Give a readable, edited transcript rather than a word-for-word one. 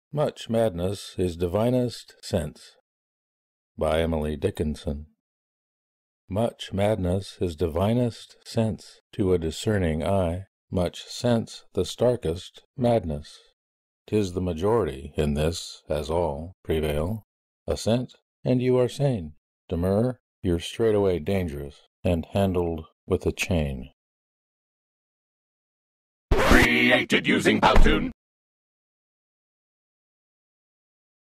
Much madness is divinest sense. By Emily Dickinson. Much madness is divinest sense to a discerning eye, much sense the starkest madness. 'Tis the majority in this, as all prevail. Assent, and you are sane. Demur, you're straightway dangerous, and handled with a chain. Created using Powtoon.